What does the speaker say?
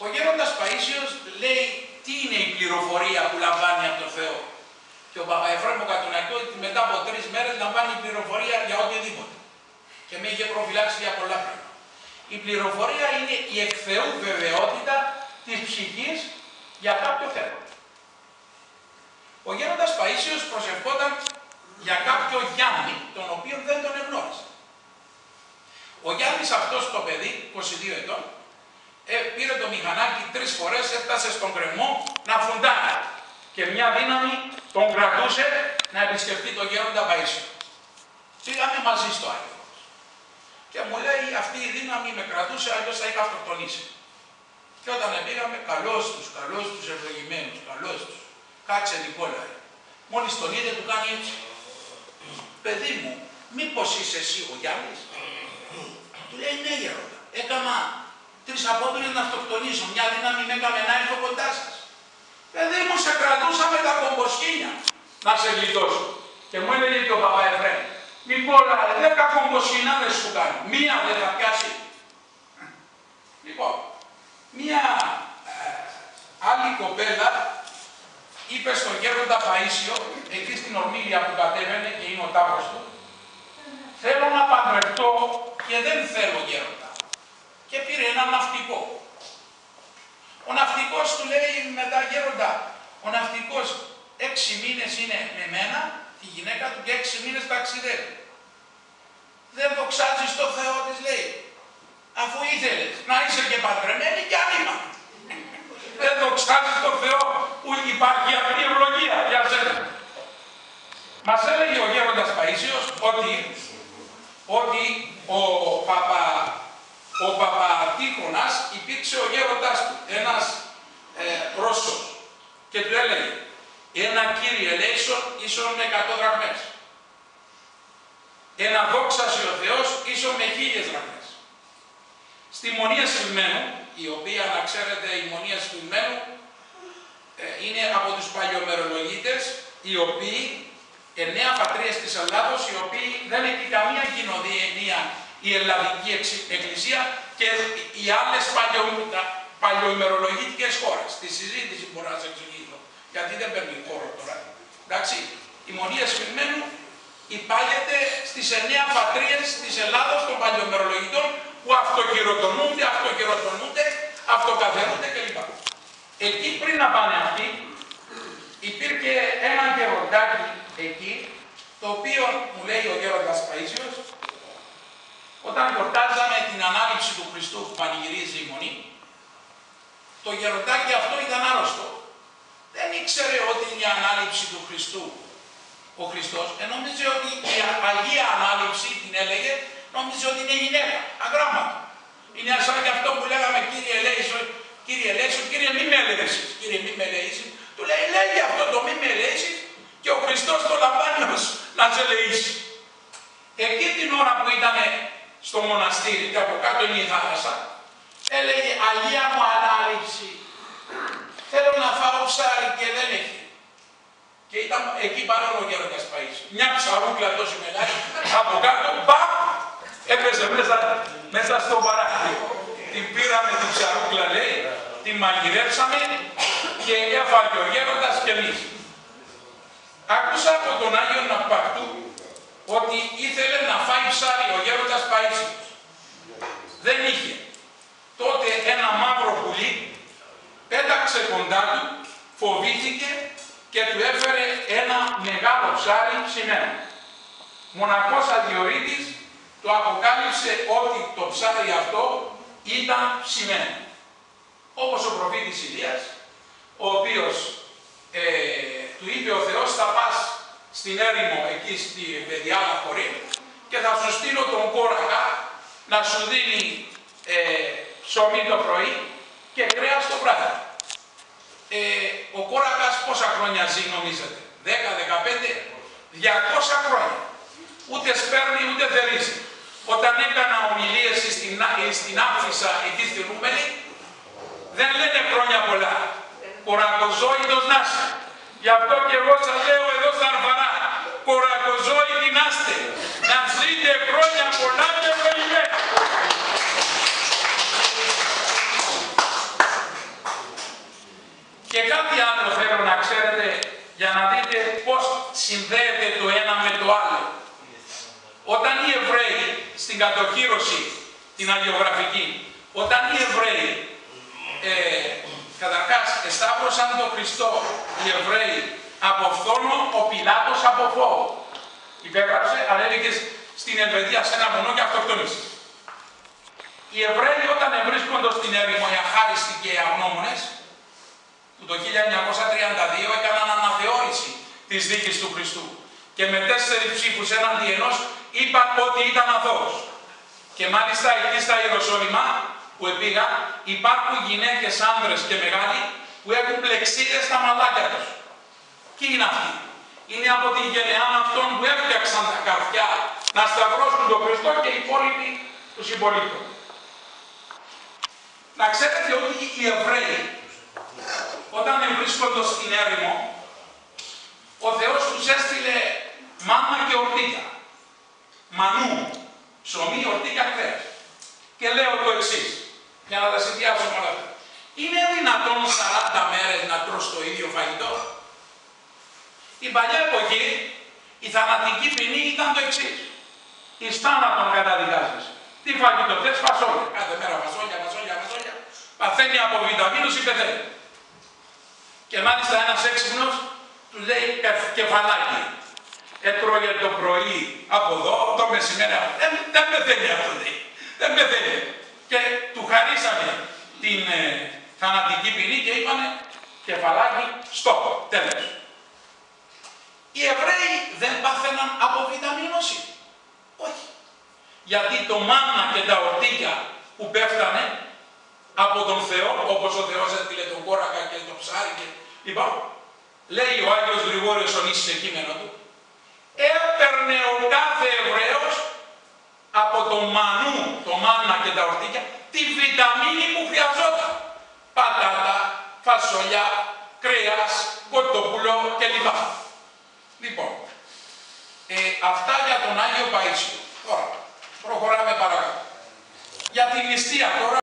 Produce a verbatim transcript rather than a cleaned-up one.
Ο γέροντας Παΐσιος λέει τι είναι η πληροφορία που λαμβάνει από τον Θεό. Και ο Παπαεφραίμ ο Κατουνακιώτης ότι μετά από τρεις μέρες λαμβάνει πληροφορία για οτιδήποτε. Και με είχε προφυλάξει για πολλά πράγματα. Η πληροφορία είναι η εκ Θεού βεβαιότητα της ψυχής για κάποιο θέμα. Ο γέροντας Παΐσιος προσευχόταν για κάποιο Γιάννη, τον οποίο δεν τον εγνώρισε. Ο Γιάννης αυτός το παιδί, είκοσι δύο ετών, ε, πήρε το μηχανάκι τρεις φορές, έφτασε στον κρεμό να φουντάει. Και μια δύναμη τον κρατούσε να επισκεφτεί τον γέροντα Παΐσιο. Πήγαμε μαζί στο Άγιο. Και μου λέει αυτή η δύναμη με κρατούσε, αλλιώς θα είχα αυτοκτονήσει. Και όταν πήγαμε, καλώς τους, καλώς τους ευλογημένους, καλώς τους. Κάτσε Νικόλα. Μόλις τον είδε του κάνει έτσι. Παιδί μου, μήπως είσαι εσύ ο Γιάννης? Του λέει ναι γέροντα. Έκανα τρεις απόπειρες να αυτοκτονήσω. Μια δύναμη με έκαμε να έρθω κοντά σας. Παιδί μου, σε κρατούσα με τα κομποσκίνια να σε γλιτώσω. Και μου έλεγε και ο Παπαεφραίμ, Νικόλα, δέκα κομποσκινάδες σου κάνει. Μία δεν θα πιάσει. Λοιπόν, μία ε, άλλη κοπέλα είπε στον γέροντα Παΐσιο, εκεί στην ορμήλια που κατέβαινε και είναι ο τάφος του, θέλω να παντρευτώ και δεν θέλω γέροντα. Και πήρε ένα ναυτικό. Ο ναυτικός του λέει μετά γέροντα, ο ναυτικός έξι μήνες είναι με μένα, τη γυναίκα του και έξι μήνες ταξιδεύει. Δεν δοξάζεις το Θεό της λέει, αφού ήθελες να είσαι και παντρεμένη και άνοιγμα. Δεν δοξάζεις το Θεό που υπάρχει αυτή η ευλογία για σένα. Μας έλεγε ο γέροντας Παΐσιος ότι, ότι ο Παπα Ο Παπατήχωνας υπήρξε ο γέροντάς του, ένας ε, Ρώσος, και του έλεγε ένα Κύριε ελέησον ίσον με εκατό δραχμές. Ένα δόξασε ο Θεός ίσον με χίλιες δραχμές. Στη Μονία Σφυλμένου, η οποία να ξέρετε η Μονία Σφυλμένου ε, είναι από τους παλιομερολογίτες, οι οποίοι, εννέα πατρίες της Ελλάδος, οι οποίοι δεν έχει καμία κοινωνία η Ελλαδική Εκκλησία και οι άλλες παλιο, παλιοημερολογητικές χώρες. Τη συζήτηση μπορώ να σας εξηγήσω, γιατί δεν παίρνει χώρο τώρα. Εντάξει, η Μονία Σφυλμένου υπάγεται στις εννέα πατρίες της Ελλάδος των παλιοημερολογητών που αυτοκυροτονούνται, αυτοκυροτονούνται, αυτοκαθερούνται κλπ. Εκεί πριν να πάνε αυτοί, υπήρχε ένα γεροντάκι εκεί, το οποίο μου λέει ο γέροντας Παΐσιος, όταν γιορτάζαμε την Ανάληψη του Χριστού που πανηγυρίζει η Μονή, το γεροντάκι αυτό ήταν άρρωστο. Δεν ήξερε ότι είναι η Ανάληψη του Χριστού ο Χριστός, ε, νόμιζε ότι η Αγία Ανάληψη την έλεγε, νόμιζε ότι είναι γυναίκα, αγράμματο. Είναι σαν και αυτό που λέγαμε Κύριε ελέησον, Κύριε ελέησον, Κύριε μη με ελέησης, Κύριε μη με ελέησης. Του λέει, λέγει αυτό το μη με ελέησης και ο Χριστός το λαμβάνει ως να σε ελεήσει. Εκεί την ώρα που ήταν στο μοναστήρι και από κάτω είναι η θάλασσα, έλεγε Αγία μου Ανάληψη, θέλω να φάω ψάρι και δεν έχει. Και ήταν εκεί παρόν ο γέροντας Παΐσιος. Μια ψαρούκλα τόσο μεγάλη, από κάτω, μπαμ, έπεσε μέσα, μέσα στο παράθυρο. Την πήραμε την ψαρούκλα, λέει, την μαγειρέψαμε και έφαγε ο γέροντας και εμείς. Άκουσα από τον Άγιο Ναυπακτού ότι ήθελε να φάει ψάρι ο γέροντας Παΐσιος. Δεν είχε. Τότε ένα μαύρο πουλί πέταξε κοντά του, φοβήθηκε και του έφερε ένα μεγάλο ψάρι ψημένο. Μοναχός Αγιορείτης το αποκάλυψε ότι το ψάρι αυτό ήταν ψημένο. Όπως ο προφήτης Ηλίας, ο οποίος ε, του είπε ο Θεός θα πας στην έρημο εκεί στη Παιδιάδα Χωρή και θα σου στείλω τον κόρακα να σου δίνει ε, ψωμί το πρωί και κρέας το βράδυ. Ε, ο κόρακας πόσα χρόνια ζει νομίζετε? δέκα, δεκαπέντε, διακόσια χρόνια. Ούτε σπέρνει ούτε θερίζει. Όταν έκανα ομιλίες στην, στην Άφησα εκεί στη Ρούμελη, δεν λένε χρόνια πολλά. Κορακοζόητος να είσαι. Γι' αυτό και εγώ σας λέω εδώ στα Αρβαρά, κορακοζόητοι να είστε. Να ζείτε χρόνια πολλά και ευλογημένα. Και κάτι άλλο θέλω να ξέρετε για να δείτε πώς συνδέεται το ένα με το άλλο. Όταν οι Εβραίοι στην κατοχήρωση, την αγιογραφική, όταν οι Εβραίοι ε, καταρχάς εσταύρωσαν τον Χριστό, οι Εβραίοι από φθόνο, ο Πιλάτος από φόβο. Υπέγραψε, αλλά έλεγε στην Ελβετία σε ένα βουνό και αυτοκτονήσει. Οι Εβραίοι όταν βρίσκονται στην έρημο οι αχάριστοι και οι αγνώμονες, που το χίλια εννιακόσια τριάντα δύο έκαναν αναθεώρηση της δίκης του Χριστού και με τέσσερις ψήφους έναντι ενός είπαν ότι ήταν αθώος. Και μάλιστα εκεί στα Ιεροσόλυμα που επήγαν υπάρχουν γυναίκες, άνδρες και μεγάλοι που έχουν πλεξίδες στα μαλάκια τους. Ποιοι είναι αυτοί? Είναι από την γενεά αυτών που έφτιαξαν τα καρφιά να σταυρώσουν τον Χριστό και οι υπόλοιποι τους συμπολίτων. Να ξέρετε ότι οι Εβραίοι όταν βρίσκονται στην έρημο, ο Θεός τους έστειλε μάνα και ορτίκα. Μανού, ψωμί, ορτίκα, κρέας. Και λέω το εξής, για να τα συνδυάσω με όλα αυτά. Είναι δυνατόν σαράντα μέρες να τρως το ίδιο φαγητό? Την παλιά εποχή η θανατική ποινή ήταν το εξής. Εις θάνατον καταδικάζεις. Τι φαγητό θες? Φασόλια. Κάθε μέρα φασόλια, φασόλια, φασόλια. Παθαίνει από βιταμίνους ή πεθαίνει. Και μάλιστα ένας έξυπνος του λέει κεφαλάκι. Έτρωγε το πρωί από εδώ, το μεσημέρι από εδώ. Δεν πεθαίνει αυτό, λέει. Δεν πεθαίνει. Και του χαρίσανε την ε, θανατική ποινή και είπανε κεφαλάκι, στόπ, τέλος. Οι Εβραίοι δεν πάθαιναν από βιταμίνωση. Όχι. Γιατί το μάνα και τα ορτίκια που πέφτανε από τον Θεό, όπως ο Θεός έστειλε τον κόρακα και το ψάρι και λοιπόν, λέει ο Άγιος Γρηγόριος ο Νήσης σε κείμενο του, έπαιρνε ο κάθε Εβραίος από το μανού, το μάνα και τα ορτίκια, τη βιταμίνη που χρειαζόταν. Πατάτα, φασολιά, κρέας, κοτόπουλο κλπ. Λοιπόν, ε, αυτά για τον Άγιο Παΐσιο. Τώρα, προχωράμε παρακάτω. Για την νηστεία τώρα.